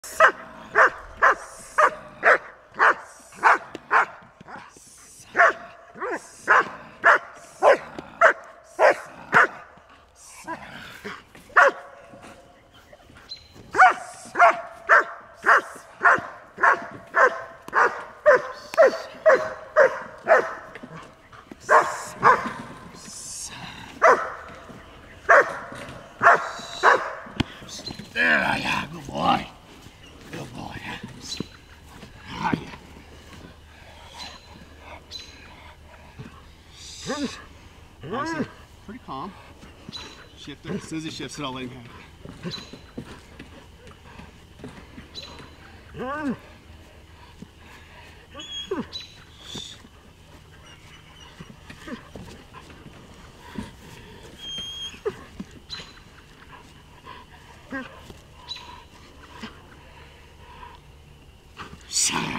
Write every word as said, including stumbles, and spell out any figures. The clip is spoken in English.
There, yeah, good boy. Good boy. Ah, yeah. Nice, pretty calm. Shift it. As soon as he shifts it, I'll let him have it. Shut